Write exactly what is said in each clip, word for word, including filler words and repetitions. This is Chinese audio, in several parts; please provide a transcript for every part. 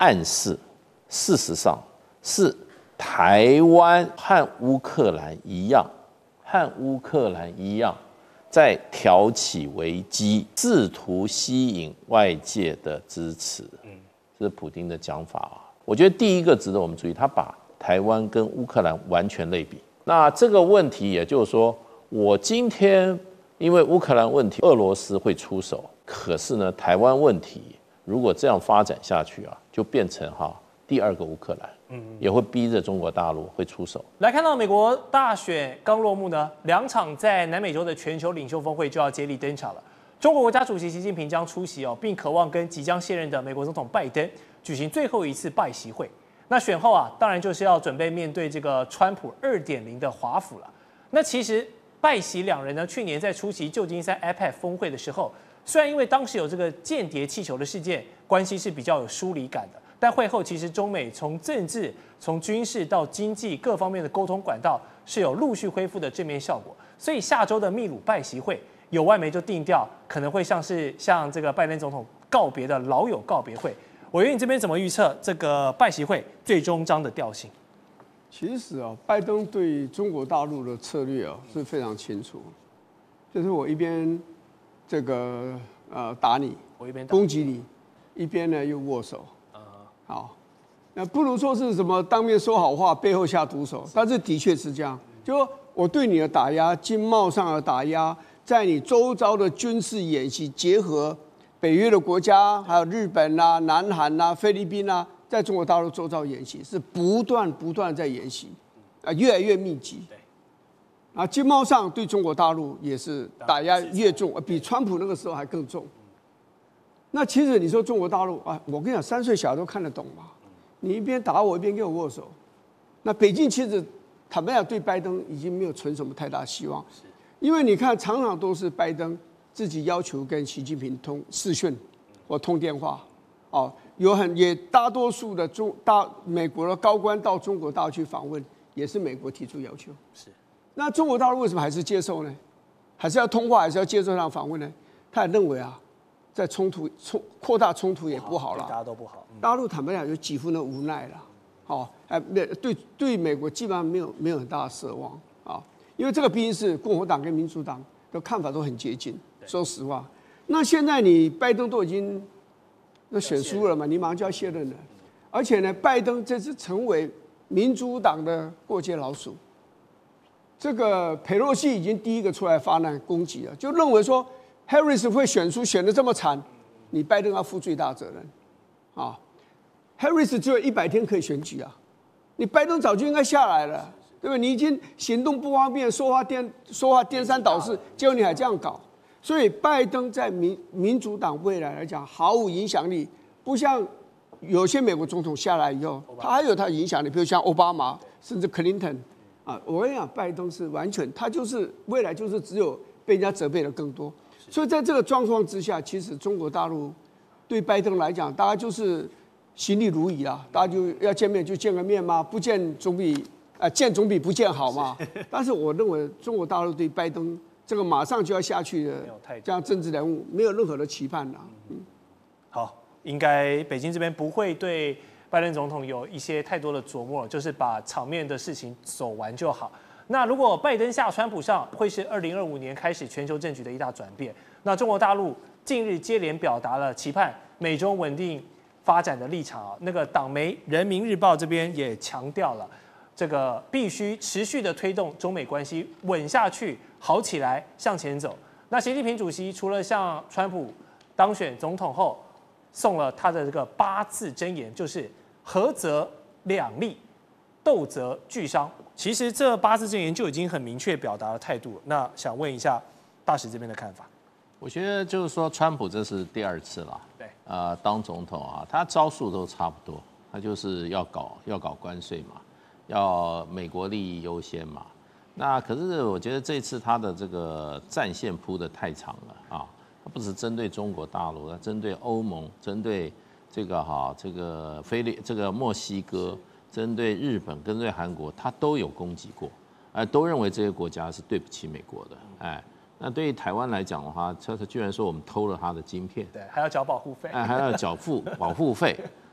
暗示，事实上是台湾和乌克兰一样，和乌克兰一样，在挑起危机，试图吸引外界的支持。嗯，这是普丁的讲法啊。我觉得第一个值得我们注意，他把台湾跟乌克兰完全类比。那这个问题，也就是说，我今天因为乌克兰问题，俄罗斯会出手，可是呢，台湾问题如果这样发展下去啊，就变成哈第二个乌克兰，嗯，也会逼着中国大陆会出手。 来看到美国大选刚落幕呢，两场在南美洲的全球领袖峰会就要接力登场了。中国国家主席习近平将出席哦，并渴望跟即将卸任的美国总统拜登举行最后一次拜习会。那选后啊，当然就是要准备面对这个川普 二点零 的华府了。那其实拜习两人呢，去年在出席旧金山 A P E C 峰会的时候，虽然因为当时有这个间谍气球的事件，关系是比较有疏离感的，但会后其实中美从政治、从军事到经济各方面的沟通管道是有陆续恢复的正面效果。所以下周的秘鲁拜习会，有外媒就定调可能会像是向这个拜登总统告别的老友告别会。委员，你这边怎么预测这个拜习会最终章的调性？ 其实啊，拜登对中国大陆的策略啊是非常清楚，就是我一边这个呃打你， 我一边攻击你，一边呢又握手。好，那不如说是什么当面说好话，背后下毒手。但是的确是这样，就说我对你的打压，经贸上的打压，在你周遭的军事演习结合。北约的国家，还有日本啊、南韩啊、菲律宾啊，在中国大陆周遭演习是不断不断在演习，啊，越来越密集。啊，经贸上对中国大陆也是打压越重，比川普那个时候还更重。那其实你说中国大陆啊，我跟你讲，三岁小孩都看得懂嘛。你一边打我，一边跟我握手。那北京其实坦白讲，对拜登已经没有存什么太大希望，因为你看，常常都是拜登自己要求跟习近平通视讯或通电话，哦，有很也大多数的中大美国的高官到中国大陆去访问，也是美国提出要求。 是， 那中国大陆为什么还是接受呢？还是要通话，还是要接受这样访问呢？他也认为啊，在冲突冲扩大冲突也不好了， 大家都不好。 大陆坦白讲，有几分的无奈了，好，哎，对对美国基本上没有没有很大的奢望啊，因为这个毕竟是共和党跟民主党的看法都很接近。说实话，那现在你拜登都已经那选输了嘛，你马上就要卸任了，而且呢，拜登这次成为民主党的过街老鼠。这个佩洛西已经第一个出来发难攻击了，就认为说 Harris 会选出选得这么惨，你拜登要负最大责任啊。Harris 只有一百天可以选举啊，你拜登早就应该下来了，对不对？你已经行动不方便，说话颠说话颠三倒四，结果你还这样搞。所以，拜登在民民主党未来来讲毫无影响力，不像有些美国总统下来以后，他还有他的影响力，比如像奥巴马，甚至克林顿啊。我跟你讲，拜登是完全，他就是未来就是只有被人家责备的更多。所以在这个状况之下，其实中国大陆对拜登来讲，大家就是行礼如仪啦，大家就要见面就见个面嘛，不见总比啊见总比不见好嘛。但是我认为中国大陆对拜登这个马上就要下去的这样政治人物，没有任何的期盼了。嗯， 好，应该北京这边不会对拜登总统有一些太多的琢磨，就是把场面的事情走完就好。那如果拜登下川普上，会是二零二五年开始全球政局的一大转变。那中国大陆近日接连表达了期盼美中稳定发展的立场啊。那个党媒《人民日报》这边也强调了，这个必须持续的推动中美关系稳下去。好起来，向前走。那习近平主席除了向川普当选总统后送了他的这个八字真言，就是合则两利，斗则俱伤。其实这八字真言就已经很明确表达了态度了。那想问一下大使这边的看法？ 我觉得就是说，川普这是第二次了， 对， 呃，当总统啊，他招数都差不多，他就是要搞要搞关税嘛，要美国利益优先嘛。那可是我觉得这次他的这个战线铺得太长了啊，他不是针对中国大陆，他针对欧盟，针对这个哈这个菲律这个墨西哥，针对日本，针对韩国，他都有攻击过，哎，都认为这些国家是对不起美国的，哎，那对于台湾来讲的话，他居然说我们偷了他的晶片， 对，还要缴保护费， 哎，还要缴付保护费。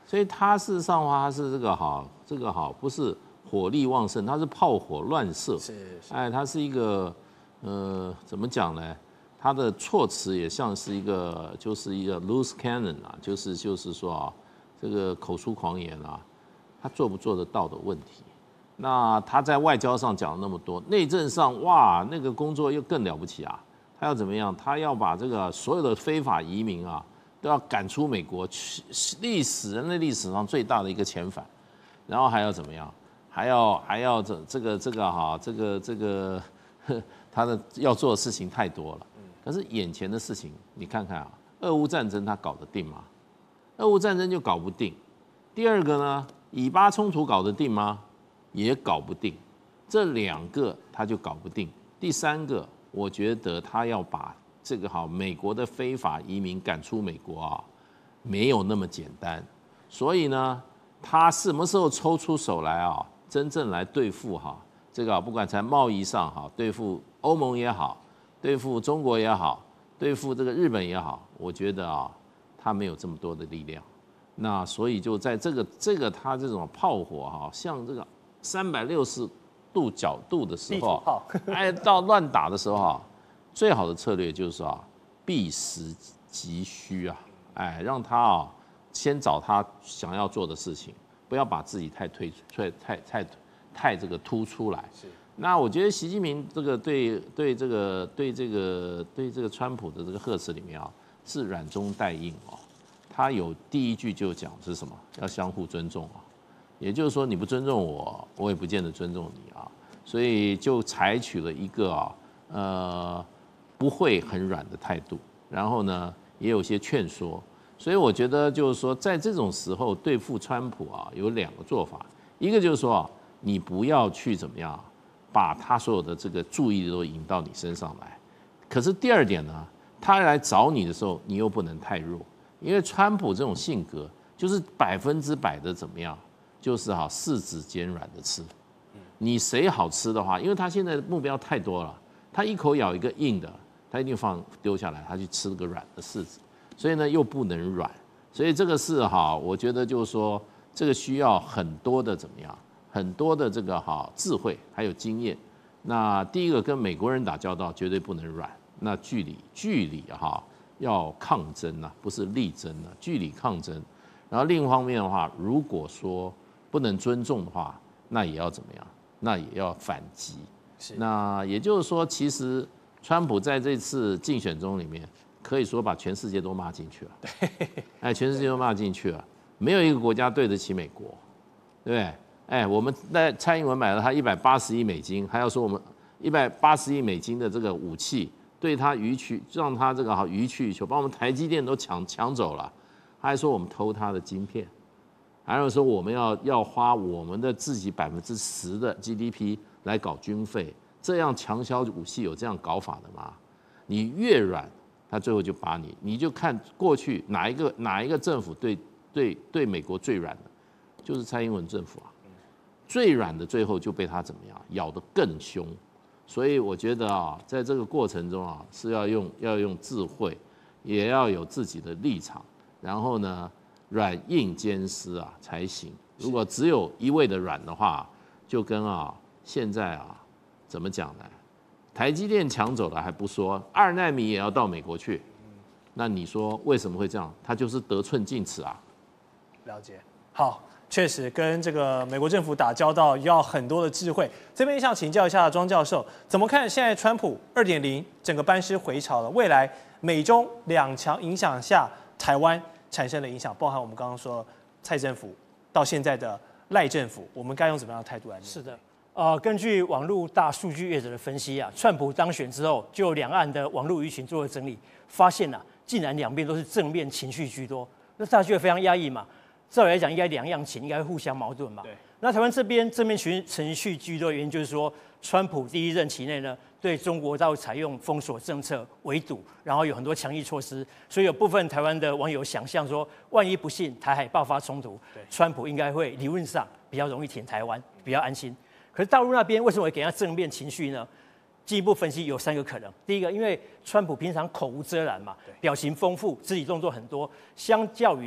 所以他事实上的话，他是这个哈，这个哈不是火力旺盛，他是炮火乱射。 是是。 哎，他是一个呃，怎么讲呢？他的措辞也像是一个，就是一个 loose cannon 啊，就是就是说啊，这个口出狂言啊，他做不做得到的问题。那他在外交上讲了那么多，内政上哇，那个工作又更了不起啊！他要怎么样？他要把这个所有的非法移民啊，都要赶出美国，历史人类历史上最大的一个遣返，然后还要怎么样？还要还要这这个这个哈，这个这个他的要做的事情太多了。可是眼前的事情，你看看啊，俄乌战争他搞得定吗？俄乌战争就搞不定。第二个呢，以巴冲突搞得定吗？也搞不定。这两个他就搞不定。第三个，我觉得他要把这个好美国的非法移民赶出美国啊，没有那么简单。所以呢，他什么时候抽出手来啊，真正来对付哈这个，不管在贸易上哈，对付欧盟也好。对付中国也好，对付这个日本也好，我觉得啊，他没有这么多的力量。那所以就在这个这个他这种炮火哈，像这个三百六十度角度的时候，哎，到乱打的时候啊，最好的策略就是啊，避实击虚啊，哎，让他啊先找他想要做的事情，不要把自己太推太太太太这个突出来。是。那我觉得习近平这个对对这个对这个对这个川普的这个贺词里面啊，是软中带硬哦。他有第一句就讲是什么？要相互尊重啊，也就是说你不尊重我，我也不见得尊重你啊。所以就采取了一个啊呃不会很软的态度，然后呢也有些劝说。所以我觉得就是说在这种时候对付川普啊，有两个做法，一个就是说啊，你不要去怎么样。把他所有的这个注意力都引到你身上来，可是第二点呢，他来找你的时候，你又不能太弱，因为川普这种性格就是百分之百的怎么样，就是哈四指尖软的吃，你谁好吃的话，因为他现在的目标太多了，他一口咬一个硬的，他一定放丢下来，他去吃个软的柿子，所以呢又不能软，所以这个是哈，我觉得就是说这个需要很多的怎么样。很多的这个哈智慧还有经验，那第一个跟美国人打交道绝对不能软，那据理据理哈要抗争呐，不是力争呐，据理抗争。然后另一方面的话，如果说不能尊重的话，那也要怎么样？那也要反击。那也就是说，其实川普在这次竞选中里面，可以说把全世界都骂进去了。哎，全世界都骂进去了，没有一个国家对得起美国，对不对？哎，我们在蔡英文买了他一百八十亿美金，还要说我们一百八十亿美金的这个武器对他予取，让他这个好予取予求，把我们台积电都抢抢走了，他还说我们偷他的晶片，还有说我们要要花我们的自己百分之十的 G D P 来搞军费，这样强销武器有这样搞法的吗？你越软，他最后就把你，你就看过去哪一个哪一个政府对对对美国最软的，就是蔡英文政府啊。最软的最后就被他怎么样咬得更凶，所以我觉得啊，在这个过程中啊，是要用要用智慧，也要有自己的立场，然后呢，软硬兼施啊才行。如果只有一味的软的话，就跟啊现在啊怎么讲呢？台积电抢走了还不说，二奈米也要到美国去，那你说为什么会这样？他就是得寸进尺啊。 了解，好。确实跟这个美国政府打交道要很多的智慧。这边想请教一下庄教授，怎么看现在川普 二点零 整个班师回朝了？未来美中两强影响下，台湾产生的影响，包含我们刚刚说蔡政府到现在的赖政府，我们该用怎么样的态度来面对？ 是的，呃，根据网络大数据业者的分析啊，川普当选之后，就两岸的网络舆情做了整理，发现啊，竟然两边都是正面情绪居多，那大家觉得非常压抑嘛。照理来讲，应该两样情，应该会互相矛盾嘛。对。那台湾这边正面情程序居多的原因，就是说，川普第一任期内呢，对中国大陆采用封锁政策、围堵，然后有很多强硬措施，所以有部分台湾的网友想象说，万一不幸台海爆发冲突，川普应该会理论上比较容易挺台湾，比较安心。可是大陆那边为什么会给他正面情绪呢？进一步分析有三个可能。第一个，因为川普平常口无遮拦嘛，表情丰富，肢体动作很多，相较于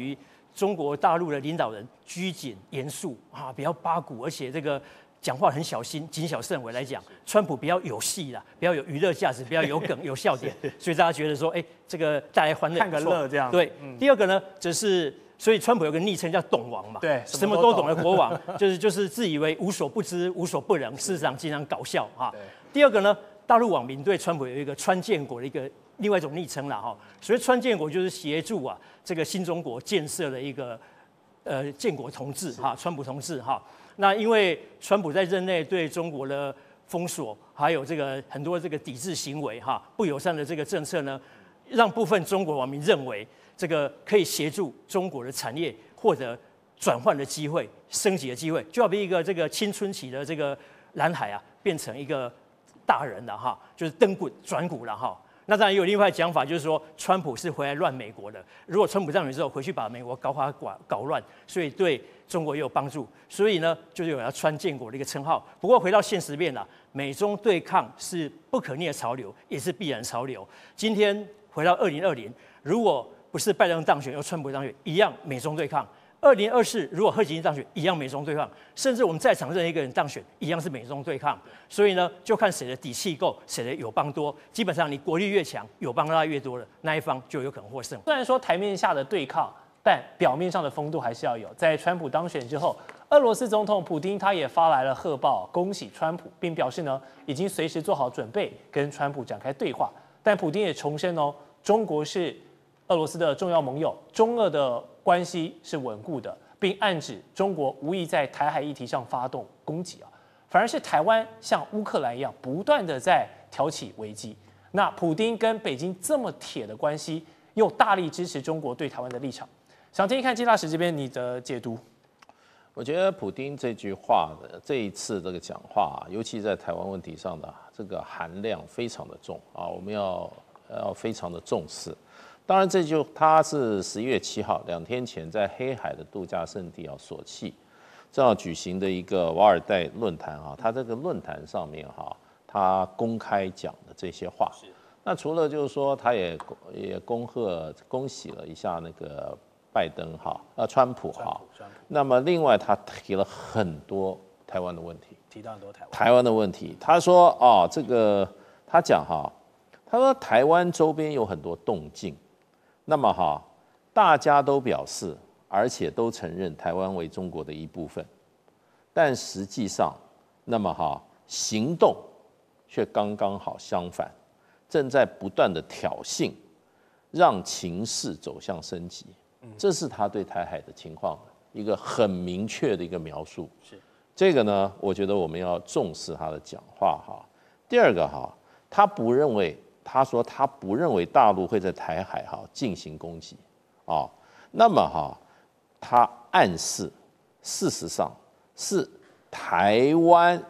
中国大陆的领导人拘谨严肃啊，比较八股，而且这个讲话很小心、谨小慎微来讲，川普比较有戏啦，比较有娱乐价值，比较有梗、有笑点，所以大家觉得说，哎，这个带来欢乐， 看个乐这样。 对，嗯、第二个呢，则是。所以川普有个昵称叫“懂王”嘛， 对， 什么都懂的国王，就是就是自以为无所不知、无所不能，事实上经常搞笑哈。第二个呢，大陆网民对川普有一个“川建国”的一个另外一种昵称啦哈。所谓“川建国”就是协助啊这个新中国建设的一个呃建国同志哈，川普同志哈。那因为川普在任内对中国的封锁，还有这个很多这个抵制行为哈，不友善的这个政策呢，让部分中国网民认为。这个可以协助中国的产业获得转换的机会、升级的机会，就好比一个这个青春期的这个蓝海啊，变成一个大人了哈，就是登股转股了哈。那当然也有另外讲法，就是说川普是回来乱美国的。如果川普上台之后回去把美国搞垮、搞搞乱，所以对中国也有帮助。所以呢，就是有要川建国的一个称号。不过回到现实面啦，美中对抗是不可逆的潮流，也是必然潮流。今天回到二零二零，如果不是拜登当选，由川普当选，一样美中对抗。二零二四如果贺锦丽当选，一样美中对抗。甚至我们在场任何一个人当选，一样是美中对抗。所以呢，就看谁的底气够，谁的友邦多。基本上你国力越强，友邦拉越多了，那一方就有可能获胜。 虽然说台面下的对抗，但表面上的风度还是要有。在川普当选之后，俄罗斯总统普丁他也发来了贺报，恭喜川普，并表示呢，已经随时做好准备跟川普展开对话。但普丁也重申哦，中国是俄罗斯的重要盟友，中俄的关系是稳固的，并暗指中国无意在台海议题上发动攻击啊，反而是台湾像乌克兰一样，不断的在挑起危机。那普丁跟北京这么铁的关系，又大力支持中国对台湾的立场，想听一看金大使这边你的解读。 我觉得普丁这句话的这一次这个讲话，尤其在台湾问题上的这个含量非常的重啊，我们要要非常的重视。当然，这就他是十一月七号，两天前在黑海的度假胜地啊索契，正好举行的一个瓦尔代论坛啊，他这个论坛上面哈，他公开讲的这些话。那除了就是说，他也也恭贺恭喜了一下那个拜登哈，呃川普哈。那么另外他提了很多台湾的问题， 提到很多台湾台湾的问题。他说哦，这个他讲哈，他说台湾周边有很多动静。那么哈，大家都表示，而且都承认台湾为中国的一部分，但实际上，那么哈行动却刚刚好相反，正在不断的挑衅，让情势走向升级。这是他对台海的情况一个很明确的一个描述。 是这个呢，我觉得我们要重视他的讲话哈。第二个哈，他不认为。他说他不认为大陆会在台海哈进行攻击啊，那么哈，他暗示事实上是台湾，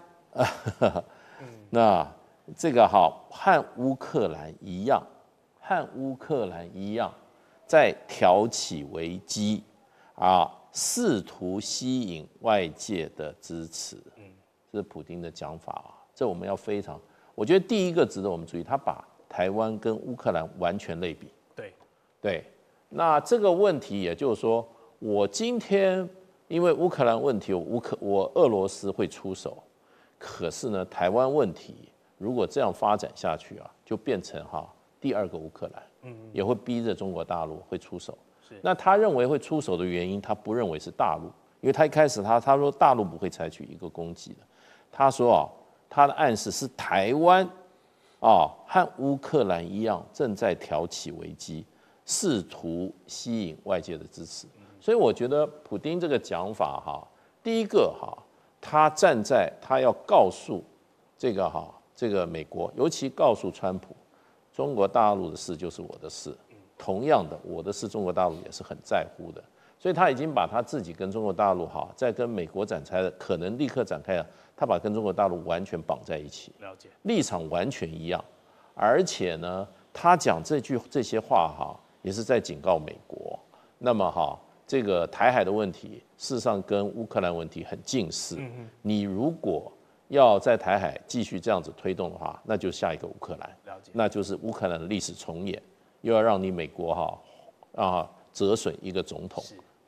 那这个哈和乌克兰一样，和乌克兰一样，在挑起危机啊，试图吸引外界的支持，这是普丁的讲法啊，这我们要非常，我觉得第一个值得我们注意，他把台湾跟乌克兰完全类比， 对， 对，那这个问题也就是说，我今天因为乌克兰问题，我乌克我俄罗斯会出手，可是呢，台湾问题如果这样发展下去啊，就变成哈第二个乌克兰，嗯，也会逼着中国大陆会出手。是，那他认为会出手的原因，他不认为是大陆，因为他一开始他他说大陆不会采取一个攻击的，他说啊，他的暗示是台湾。啊，和乌克兰一样，正在挑起危机，试图吸引外界的支持。所以我觉得普丁这个讲法哈，第一个哈，他站在他要告诉这个哈这个美国，尤其告诉川普，中国大陆的事就是我的事。同样的，我的事中国大陆也是很在乎的。所以他已经把他自己跟中国大陆哈，在跟美国展开的可能立刻展开了。他把跟中国大陆完全绑在一起， 了解立场完全一样，而且呢，他讲这句这些话哈，也是在警告美国。那么哈，这个台海的问题，事实上跟乌克兰问题很近似。嗯、你如果要在台海继续这样子推动的话，那就下一个乌克兰， 了解那就是乌克兰的历史重演，又要让你美国哈啊折损一个总统。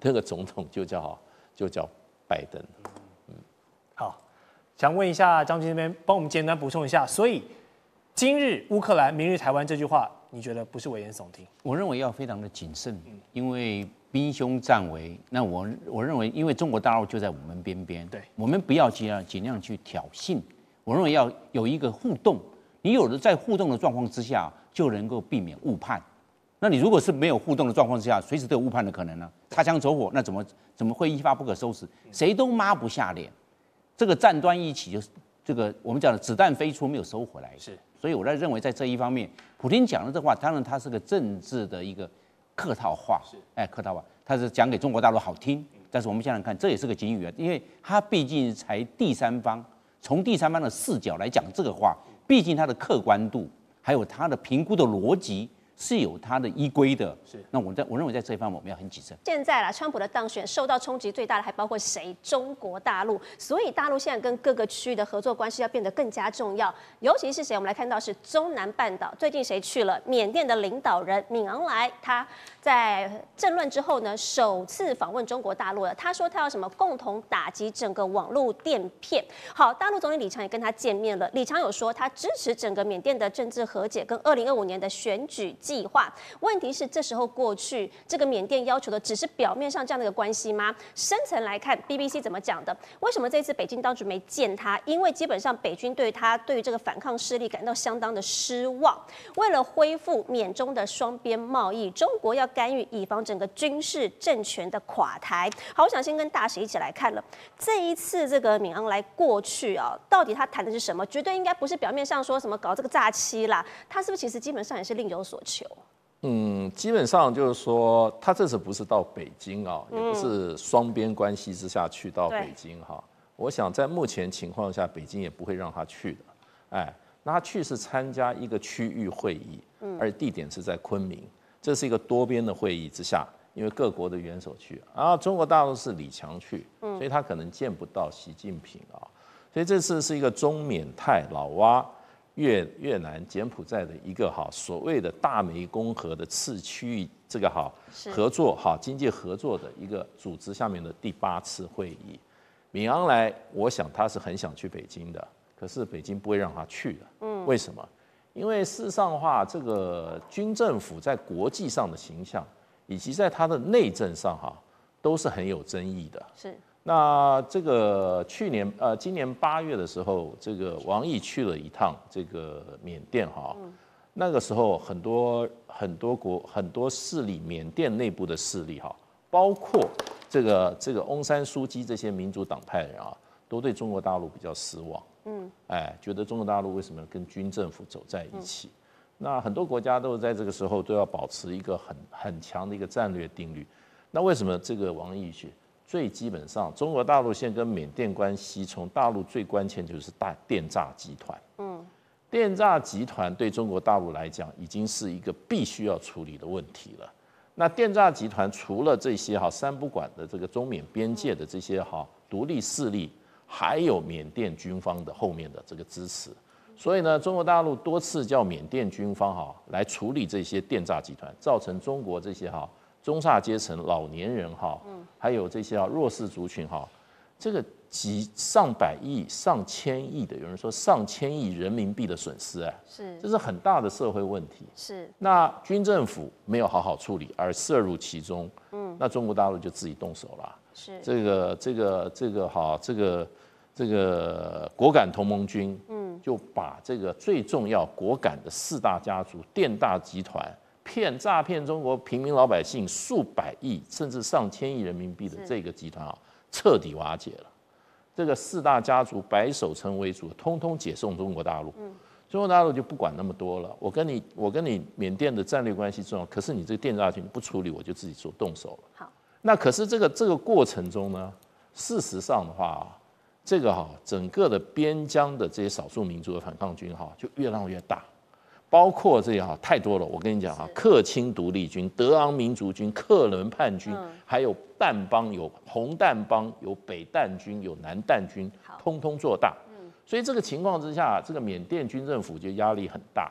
那个总统就叫就叫拜登。 嗯，好，想问一下张军这边，帮我们简单补充一下，所以今日乌克兰，明日台湾这句话，你觉得不是危言耸听？ 我认为要非常的谨慎，因为兵凶战危。那我我认为，因为中国大陆就在我们边边， 对， 我们不要尽量尽量去挑衅。我认为要有一个互动，你有了在互动的状况之下，就能够避免误判。那你如果是没有互动的状况之下，随时都有误判的可能呢？擦枪走火，那怎么怎么会一发不可收拾？谁都抹不下脸。这个战端一起，就是这个我们讲的子弹飞出没有收回来。 是， 所以我在认为在这一方面，普丁讲的这话，当然他是个政治的一个客套话，是，哎，客套话，他是讲给中国大陆好听。但是我们想想看，这也是个警语啊，因为他毕竟才第三方。从第三方的视角来讲这个话，毕竟它的客观度还有它的评估的逻辑是有它的依规的。是，那我在我认为在这一方面我们要很谨慎。 现在啦，川普的当选受到冲击最大的还包括谁？中国大陆。所以大陆现在跟各个区域的合作关系要变得更加重要。尤其是谁？我们来看到是中南半岛，最近谁去了？缅甸的领导人敏昂莱，他在政论之后呢，首次访问中国大陆了。他说他要什么共同打击整个网络电骗。好，大陆总理李强也跟他见面了。李强有说他支持整个缅甸的政治和解跟二零二五年的选举计划。问题是这时候过去这个缅甸要求的只是表面上这样的一个关系吗？深层来看 ，B B C 怎么讲的？为什么这次北京当局没见他？因为基本上北军对他对于这个反抗势力感到相当的失望。为了恢复缅中的双边贸易，中国要干预，以防整个军事政权的垮台。好，我想先跟大使一起来看了这一次这个敏昂莱过去啊，到底他谈的是什么？绝对应该不是表面上说什么搞这个诈欺啦，他是不是其实基本上也是另有所求？ 嗯，基本上就是说，他这次不是到北京啊，也不是双边关系之下去到北京哈。我想在目前情况下，北京也不会让他去的。哎，那他去是参加一个区域会议，而地点是在昆明，这是一个多边的会议之下，因为各国的元首去，然后中国大陆是李强去，所以他可能见不到习近平啊。所以这次是一个中缅泰老挝。越越南、柬埔寨的一个哈所谓的大湄公河的次区域这个哈合作哈经济合作的一个组织下面的第八次会议，敏昂莱，我想他是很想去北京的，可是北京不会让他去的。嗯，为什么？因为事实上的话，这个军政府在国际上的形象，以及在他的内政上哈，都是很有争议的。 是。 那这个去年呃，今年八月的时候，这个王毅去了一趟这个缅甸哈，嗯、那个时候很多很多国很多势力，缅甸内部的势力哈，包括这个这个翁山书记这些民主党派人啊，都对中国大陆比较失望，嗯，哎，觉得中国大陆为什么跟军政府走在一起？嗯、那很多国家都在这个时候都要保持一个很很强的一个战略定律。那为什么这个王毅去？最基本上，中国大陆现在跟缅甸关系，从大陆最关键就是大电诈集团。嗯，电诈集团对中国大陆来讲，已经是一个必须要处理的问题了。那电诈集团除了这些哈三不管的这个中缅边界的这些哈独立势力，还有缅甸军方的后面的这个支持。所以呢，中国大陆多次叫缅甸军方哈来处理这些电诈集团，造成中国这些哈。中下阶层、老年人哈，还有这些啊弱势族群哈，这个几上百亿、上千亿的，有人说上千亿人民币的损失哎， 是， 这是很大的社会问题。 是， 那军政府没有好好处理，而涉入其中，嗯，那中国大陆就自己动手了。 是， 这个这个这个哈，这个这个果敢同盟军，嗯，就把这个最重要果敢的四大家族电大集团。骗诈骗中国平民老百姓数百亿甚至上千亿人民币的这个集团啊，彻底瓦解了。这个四大家族白守城为主，通通解送中国大陆。嗯，中国大陆就不管那么多了。我跟你，我跟你缅甸的战略关系重要，可是你这个电诈群不处理，我就自己做动手了。 好， 那可是这个这个过程中呢，事实上的话，这个哈整个的边疆的这些少数民族的反抗军哈，就越闹越大。包括这些哈太多了，我跟你讲哈，克钦独立军、德昂民族军、克伦叛军，嗯、还有淡邦，有红淡邦，有北淡军，有南淡军，通通做大。嗯、所以这个情况之下，这个缅甸军政府就压力很大。嗯、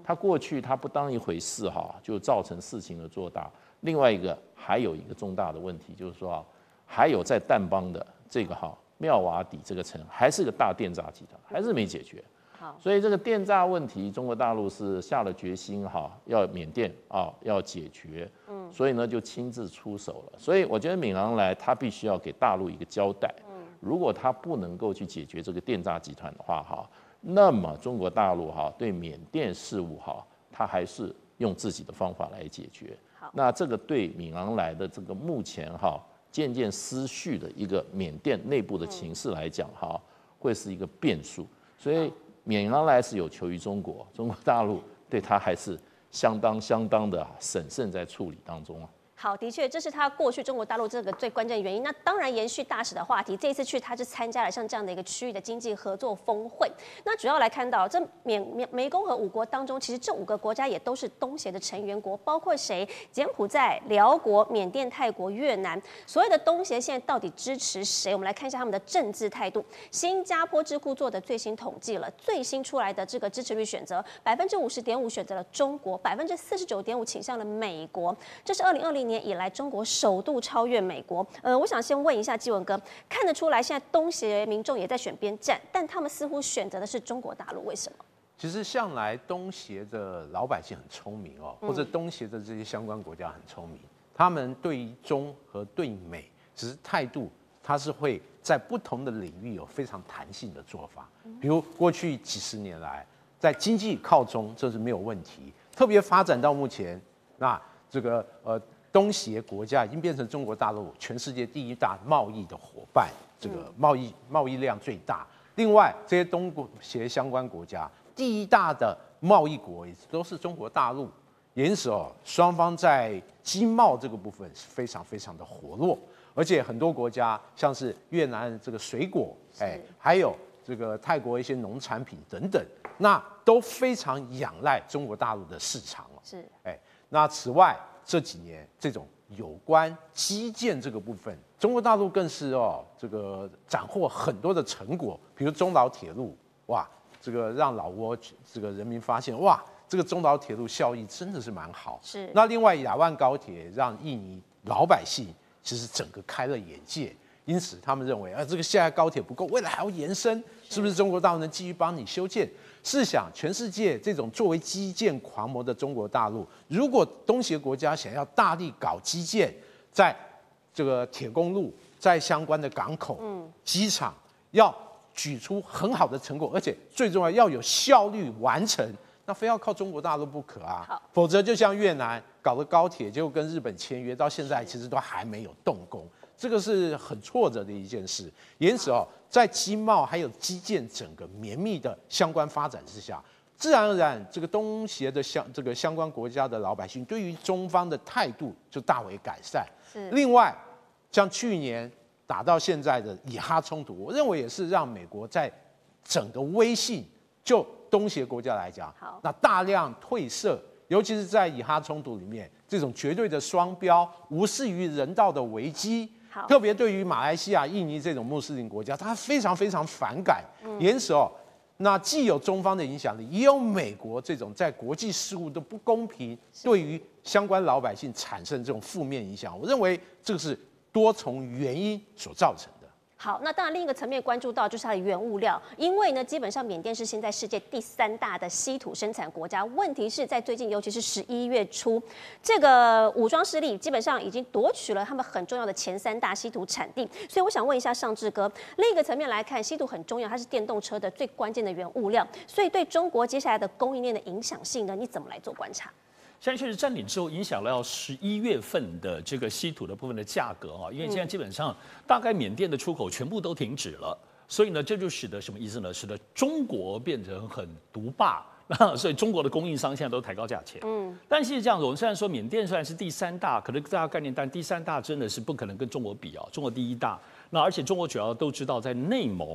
他过去他不当一回事哈，就造成事情的做大。另外一个还有一个重大的问题，就是说啊，还有在淡邦的这个哈妙瓦底这个城，还是个大电诈集团，还是没解决。所以这个电诈问题，中国大陆是下了决心哈，要缅甸啊要解决，嗯，所以呢就亲自出手了。所以我觉得敏昂莱他必须要给大陆一个交代，嗯，如果他不能够去解决这个电诈集团的话哈，那么中国大陆哈对缅甸事务哈，他还是用自己的方法来解决。那这个对敏昂莱的这个目前哈渐渐失序的一个缅甸内部的情势来讲哈，会是一个变数，所以。缅昂莱是有求于中国，中国大陆对他还是相当相当的审慎在处理当中啊。 好，的确，这是他过去中国大陆这个最关键原因。那当然延续大使的话题，这一次去他是参加了像这样的一个区域的经济合作峰会。那主要来看到这缅缅湄公河五国当中，其实这五个国家也都是东协的成员国，包括谁？柬埔寨、辽国、缅甸、泰国、越南。所谓的东协现在到底支持谁？我们来看一下他们的政治态度。新加坡智库做的最新统计了，最新出来的这个支持率选择，百分之五十点五选择了中国，百分之四十九点五倾向了美国。这是二零二零年以来中国首度超越美国。呃，我想先问一下基文哥，看得出来现在东协民众也在选边站，但他们似乎选择的是中国大陆，为什么？ 其实向来东协的老百姓很聪明哦，或者东协的这些相关国家很聪明，他们对于中和对美，只是态度，它是会在不同的领域有非常弹性的做法。比如过去几十年来，在经济靠中，这是没有问题。特别发展到目前，那这个呃东协国家已经变成中国大陆全世界第一大贸易的伙伴，这个贸易贸易量最大。另外，这些东协相关国家第一大的贸易国也都是中国大陆，因此哦，双方在经贸这个部分是非常非常的活络，而且很多国家像是越南这个水果，哎，还有这个泰国一些农产品等等，那都非常仰赖中国大陆的市场哦。 是， 哎，那此外这几年这种有关基建这个部分，中国大陆更是哦这个斩获很多的成果，比如中老铁路，哇，这个让老挝这个人民发现，哇，这个中老铁路效益真的是蛮好。 是。 那另外亚万高铁让印尼老百姓其实整个开了眼界，因此他们认为啊，这个现在高铁不够，未来还要延伸，是不是中国大陆能继续帮你修建？试想，全世界这种作为基建狂魔的中国大陆，如果东协国家想要大力搞基建，在这个铁公路、在相关的港口、嗯、机场，要举出很好的成果，而且最重要要有效率完成，那非要靠中国大陆不可啊！否则就像越南搞的高铁，结果跟日本签约，到现在其实都还没有动工。这个是很挫折的一件事，因此哦，在经贸还有基建整个绵密的相关发展之下，自然而然，这个东协的相这个相关国家的老百姓对于中方的态度就大为改善。另外，像去年打到现在的以哈冲突，我认为也是让美国在整个威信就东协国家来讲，那大量退色。尤其是在以哈冲突里面，这种绝对的双标、无视于人道的危机，特别对于马来西亚、印尼这种穆斯林国家，他非常非常反感。因此哦，那既有中方的影响力，也有美国这种在国际事务的不公平，对于相关老百姓产生这种负面影响。我认为这个是多重原因所造成的。 好，那当然另一个层面关注到就是它的原物料，因为呢，基本上缅甸是现在世界第三大的稀土生产国家。问题是在最近，尤其是十一月初，这个武装势力基本上已经夺取了他们很重要的前三大稀土产地。所以我想问一下尚志哥，另一个层面来看，稀土很重要，它是电动车的最关键的原物料，所以对中国接下来的供应链的影响性呢，你怎么来做观察？ 现在确实占领之后，影响了十一月份的这个稀土的部分的价格啊，因为现在基本上大概缅甸的出口全部都停止了，所以呢，这就使得什么意思呢？使得中国变成很独霸，所以中国的供应商现在都抬高价钱。嗯，但是这样子，我们虽然说缅甸虽然是第三大，可能大家概念，但第三大真的是不可能跟中国比啊，中国第一大。那而且中国主要都知道，在内蒙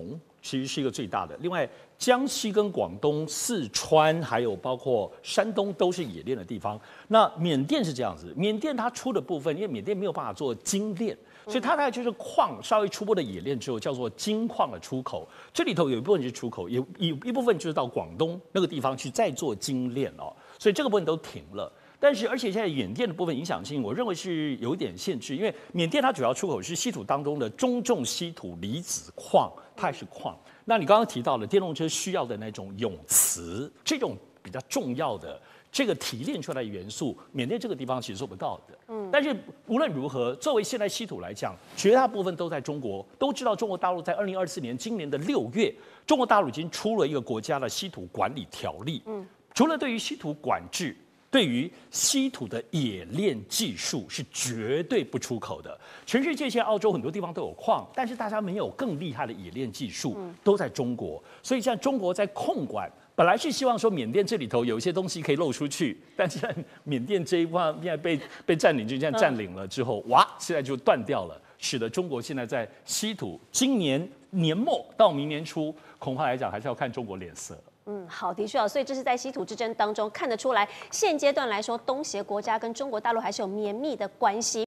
其实是一个最大的。另外，江西跟广东、四川还有包括山东都是冶炼的地方。那缅甸是这样子，缅甸它出的部分，因为缅甸没有办法做精炼。所以它大概就是矿稍微初步的冶炼之后，叫做精矿的出口。这里头有一部分是出口，有有一部分就是到广东那个地方去再做精炼哦。所以这个部分都停了。但是，而且现在缅甸的部分影响性，我认为是有一点限制，因为缅甸它主要出口是稀土当中的中重稀土离子矿，它也是矿。那你刚刚提到了电动车需要的那种永磁，这种比较重要的。这个提炼出来的元素，缅甸这个地方其实做不到的。嗯，但是无论如何，作为现在稀土来讲，绝大部分都在中国。都知道中国大陆在二零二四年今年的六月，中国大陆已经出了一个国家的稀土管理条例。嗯，除了对于稀土管制，对于稀土的冶炼技术是绝对不出口的。全世界现在澳洲很多地方都有矿，但是大家没有更厉害的冶炼技术，都在中国。所以现在中国在控管。本来是希望说缅甸这里头有一些东西可以漏出去，但是缅甸这一块现在被被占领，就这样占领了之后，哇，现在就断掉了，使得中国现在在稀土，今年年末到明年初，恐怕来讲还是要看中国脸色。 嗯，好，的确啊，所以这是在稀土之争当中看得出来，现阶段来说，东协国家跟中国大陆还是有绵密的关系。